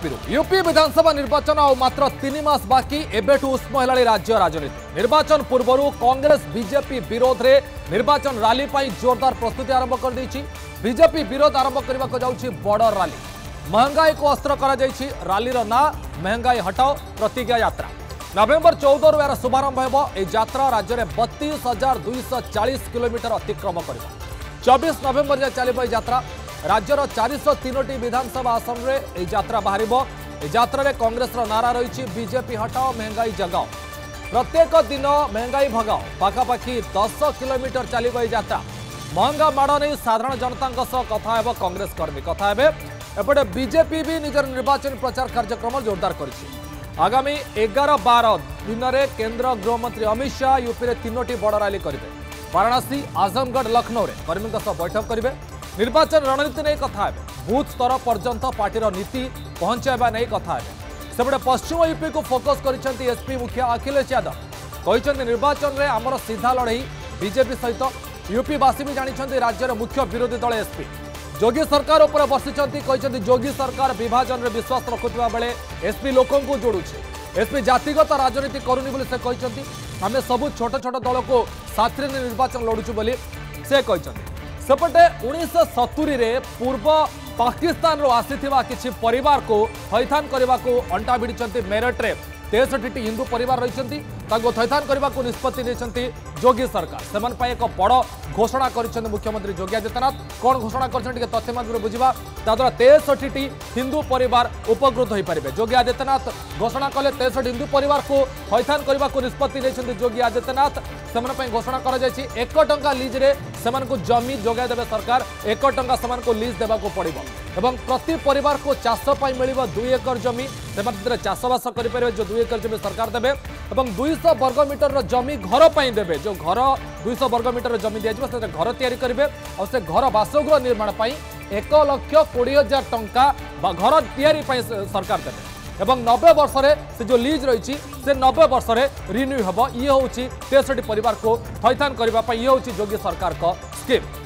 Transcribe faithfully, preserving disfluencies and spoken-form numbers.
BJP UP विधानसभा निर्वाचन आ मात्र तीन मास बाकी एबेठू उष्म हेलाणी राज्य राजनीति। निर्वाचन पूर्व कांग्रेस बीजेपी विरोध में निर्वाचन रैली पर जोरदार प्रस्तुति आरंभ कर देछि। बीजेपी विरोध आरंभ करने को जाउछि बड़ रैली। महंगाई को अस्त्र करा जाइछि। रैली ना महंगाई हटाओ प्रतिज्ञा यात्रा। नवेम्बर चौदह यार शुभारंभ हो। यात्रा राज्य में बत्तीस हजार दुईश चालीस किलोमीटर अतिक्रम कर चौबीस नवेम्बर जाए चलो यात्रा। राज्यर चारिश तीन विधानसभा आसन में यात्रा बाहर। यात्रा में कांग्रेस नारा रही बीजेपी हटाओ महंगाई जगाओ। प्रत्येक दिन महंगाई भगाओ। पाखापाखि दस किलोमीटर चलो यात्रा। महंगा माड़ नहीं साधारण जनता कथा हे कांग्रेस कर्मी कथा हे। एपटे बीजेपी भी निजर निर्वाचन प्रचार कार्यक्रम जोरदार कर आगामी एगार बार दिन में केंद्र गृहमंत्री अमित शाह यूपी में तीनो बड़ रैली करेंगे। वाराणसी आजमगढ़ लखनऊ में कर्मी बैठक करेंगे। निर्वाचन रणनीति नहीं कथा है। बूथ स्तर पर्यंत पार्टीर नीति पहुंचाइबा नहीं कथा है। सेपटे पश्चिम यूपी को फोकस करिसेंती एसपी मुखिया अखिलेश यादव। कहते निर्वाचन में आमर सीधा लड़ई बीजेपी सहित यूपीवासी भी जानते राज्यर मुख्य विरोधी दल एसपी योगी सरकार उपर बसिचंती। कहते योगी सरकार विभाजन में विश्वास रखुवा बेले एसपी लोक जोड़ुछे। एसपी जातिगत राजनीति करूनी बोली से कहते आम सबू छोट छोट दल को साथी निर्वाचन लड़ुचु बोली से कहते। सेपटे उन्नीस सतुरी रे पूर्व पाकिस्तान रो आसीथिबा किछि परिवार को थैथान करने को अंटा भिड़ी मेरठ रे तेसठी हिंदू परिवार रही थैथान करने को निष्पत्ति नहीं योगी सरकार। सेमान पाई एक बड़ घोषणा कर मुख्यमंत्री योगी आदित्यनाथ। कौन घोषणा कर तथ्य माध्यम बुझा ताद्वारा तेसठी हिंदू परिवार उपकृत हो पारे। योगी आदित्यनाथ घोषणा कले तेसठी हिंदू परिवार को थैथान करने को निष्पत्ति नहीं योगी आदित्यनाथ। से घोषणा कर एक टंका लीज रे सेमान को जमी जोगाई देवे सरकार। एक टंका सेमान को लीज देवा पड़ो एवं प्रति परिवार को चाष मिल दुई एकर जमी से चाषबास करें। जो दुई एकर जमी सरकार देवे एवं दुईश वर्ग मीटर जमी घर पर देवे। जो घर दुईश वर्ग मीटर जमी दिया से घर तैयारी करेंगे और से घर बासगृह निर्माण एक लक्ष कोड़े हजार टंका घर तैयारी सरकार देवे। एवं नब्बे वर्ष से जो लीज रही से नब्बे वर्ष रिन्यू हम। ये हूँ तेसठी परिवार को थैथान करने ये हूँ योगी सरकार का स्कीम।